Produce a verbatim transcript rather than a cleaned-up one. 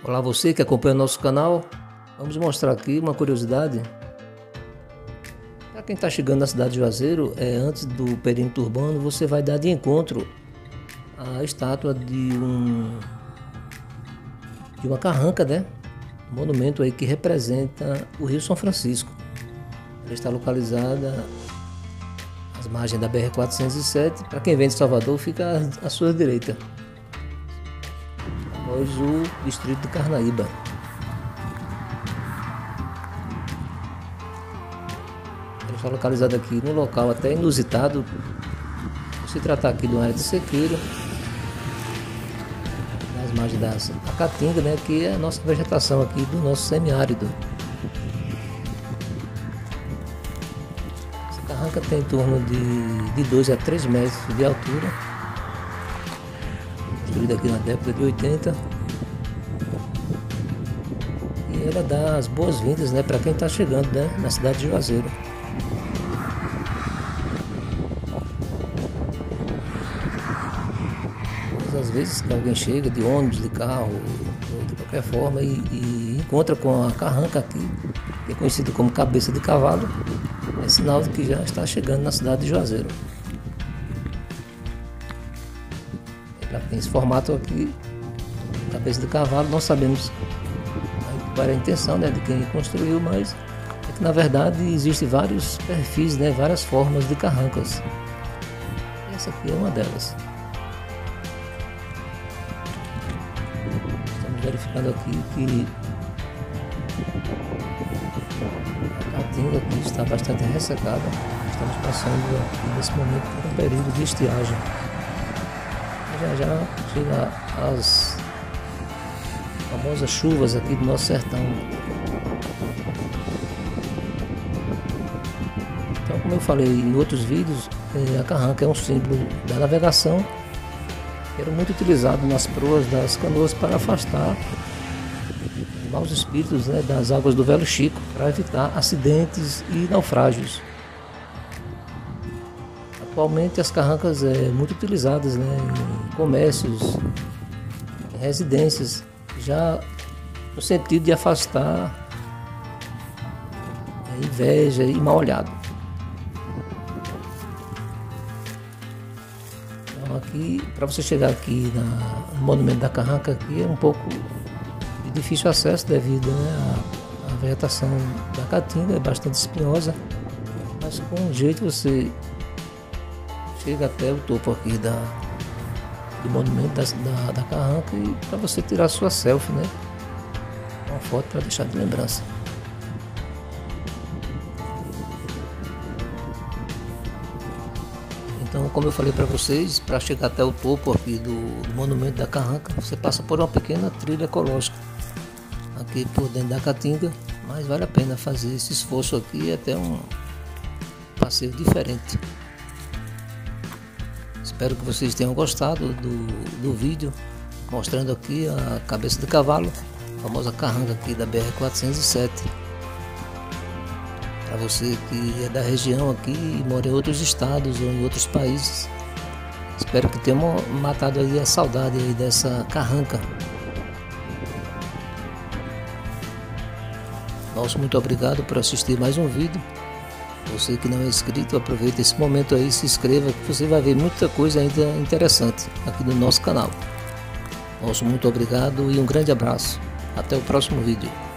Olá, você que acompanha nosso canal. Vamos mostrar aqui uma curiosidade. Para quem está chegando na cidade de Juazeiro, é, antes do perímetro urbano, você vai dar de encontro à estátua de um de uma carranca, né? Um monumento aí que representa o Rio São Francisco. Ela está localizada às margens da B R quatrocentos e sete. Para quem vem de Salvador, fica à sua direita, após o distrito de Carnaíba. Ela está localizada aqui num local até inusitado. Se tratar aqui de uma área de sequeiro, nas margens da Caatinga, né, que é a nossa vegetação aqui do nosso semiárido. Essa carranca tem em torno de, de dois a três metros de altura, construída aqui na década de oitenta, e ela dá as boas-vindas, né, para quem está chegando, né, na cidade de Juazeiro. Às vezes que alguém chega de ônibus, de carro, ou de qualquer forma, e, e encontra com a carranca aqui, que é conhecida como cabeça de cavalo, é sinal de que já está chegando na cidade de Juazeiro. Ela tem esse formato aqui, cabeça de cavalo. Não sabemos qual era a intenção, né, de quem construiu, mas é que na verdade existem vários perfis, né, várias formas de carrancas. Essa aqui é uma delas. Verificando aqui que a Caatinga aqui está bastante ressecada. Estamos passando aqui nesse momento por um período de estiagem. Já já chega as famosas chuvas aqui do nosso sertão. Então, como eu falei em outros vídeos, a carranca é um símbolo da navegação. Era muito utilizado nas proas das canoas para afastar maus espíritos, né, das águas do Velho Chico, para evitar acidentes e naufrágios. Atualmente as carrancas é muito utilizadas, né, em comércios, em residências, já no sentido de afastar é, inveja e mal olhado. Aqui, para você chegar aqui na, no monumento da carranca, aqui é um pouco de difícil acesso devido, né, à, à vegetação da Caatinga, é bastante espinhosa, mas com jeito você chega até o topo aqui da, do monumento da, da, da carranca, e para você tirar sua selfie, né, uma foto para deixar de lembrança. Então, como eu falei para vocês, para chegar até o topo aqui do, do monumento da carranca, você passa por uma pequena trilha ecológica aqui por dentro da Caatinga, mas vale a pena fazer esse esforço aqui, é até um passeio diferente. Espero que vocês tenham gostado do, do vídeo mostrando aqui a cabeça de cavalo, a famosa carranca aqui da B R quatrocentos e sete. Para você que é da região aqui e mora em outros estados ou em outros países, espero que tenham matado aí a saudade aí dessa carranca. Nosso muito obrigado por assistir mais um vídeo. Você que não é inscrito, aproveita esse momento aí, se inscreva, que você vai ver muita coisa ainda interessante aqui no nosso canal. Nosso muito obrigado e um grande abraço. Até o próximo vídeo.